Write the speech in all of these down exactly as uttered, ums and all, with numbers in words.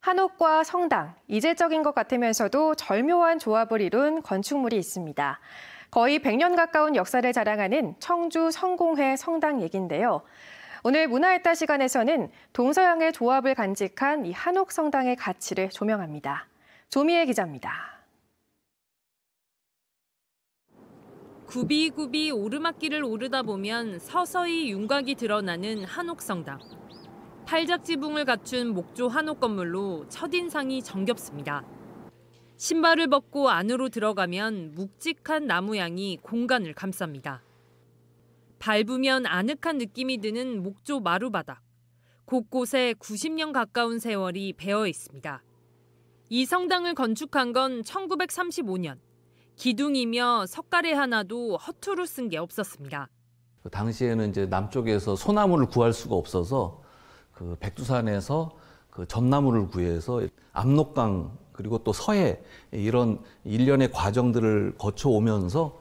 한옥과 성당, 이질적인 것 같으면서도 절묘한 조합을 이룬 건축물이 있습니다. 거의 백 년 가까운 역사를 자랑하는 청주 성공회 성당 얘긴데요. 오늘 문화했다 시간에서는 동서양의 조합을 간직한 이 한옥 성당의 가치를 조명합니다. 조미애 기자입니다. 굽이굽이 오르막길을 오르다 보면 서서히 윤곽이 드러나는 한옥 성당. 팔작 지붕을 갖춘 목조 한옥 건물로 첫인상이 정겹습니다. 신발을 벗고 안으로 들어가면 묵직한 나무양이 공간을 감쌉니다. 밟으면 아늑한 느낌이 드는 목조 마루바닥. 곳곳에 구십 년 가까운 세월이 배어 있습니다. 이 성당을 건축한 건 천구백삼십오 년. 기둥이며 석가래 하나도 허투루 쓴 게 없었습니다. 그 당시에는 이제 남쪽에서 소나무를 구할 수가 없어서 그 백두산에서 그 전나무를 구해서 압록강 그리고 또 서해 이런 일련의 과정들을 거쳐오면서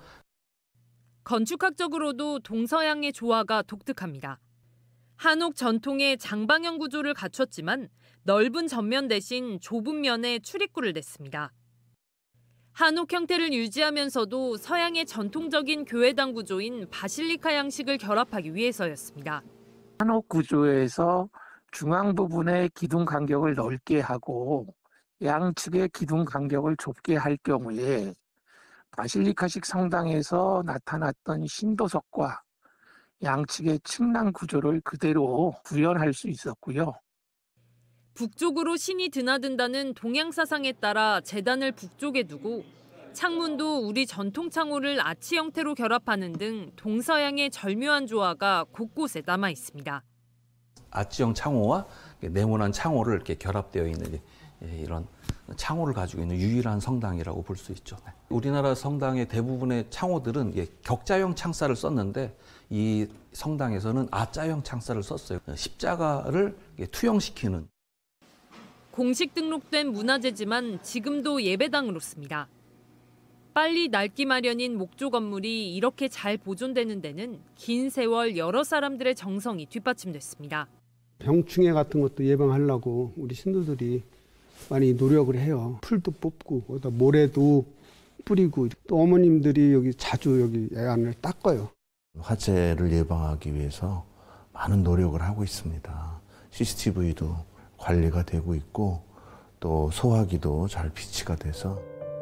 건축학적으로도 동서양의 조화가 독특합니다. 한옥 전통의 장방형 구조를 갖췄지만 넓은 전면 대신 좁은 면에 출입구를 냈습니다. 한옥 형태를 유지하면서도 서양의 전통적인 교회당 구조인 바실리카 양식을 결합하기 위해서였습니다. 한옥 구조에서 중앙 부분의 기둥 간격을 넓게 하고 양측의 기둥 간격을 좁게 할 경우에 바실리카식 성당에서 나타났던 신도석과 양측의 층랑 구조를 그대로 구현할 수 있었고요. 북쪽으로 신이 드나든다는 동양 사상에 따라 제단을 북쪽에 두고 창문도 우리 전통 창호를 아치 형태로 결합하는 등 동서양의 절묘한 조화가 곳곳에 남아 있습니다. 아치형 창호와 네모난 창호를 이렇게 결합되어 있는 이런 창호를 가지고 있는 유일한 성당이라고 볼 수 있죠. 우리나라 성당의 대부분의 창호들은 격자형 창살을 썼는데 이 성당에서는 아자형 창살을 썼어요. 십자가를 투영시키는. 공식 등록된 문화재지만 지금도 예배당으로 씁니다. 빨리 낡기 마련인 목조 건물이 이렇게 잘 보존되는 데는 긴 세월 여러 사람들의 정성이 뒷받침됐습니다. 병충해 같은 것도 예방하려고 우리 신도들이 많이 노력을 해요. 풀도 뽑고 모래도 뿌리고 또 어머님들이 여기 자주 여기 애안을 닦아요. 화재를 예방하기 위해서 많은 노력을 하고 있습니다. 씨씨티비도 관리가 되고 있고 또 소화기도 잘 비치가 돼서.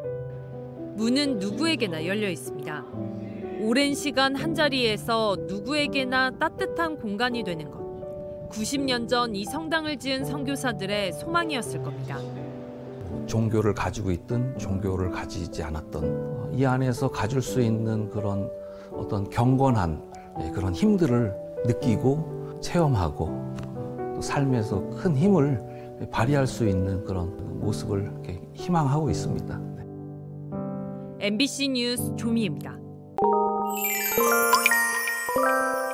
문은 누구에게나 열려 있습니다. 오랜 시간 한자리에서 누구에게나 따뜻한 공간이 되는 것. 구십 년 전 이 성당을 지은 선교사들의 소망이었을 겁니다. 종교를 가지고 있든 종교를 가지지 않았던 이 안에서 가질 수 있는 그런 어떤 경건한 그런 힘들을 느끼고 체험하고 또 삶에서 큰 힘을 발휘할 수 있는 그런 모습을 이렇게 희망하고 있습니다. 엠비씨 뉴스 조미애입니다.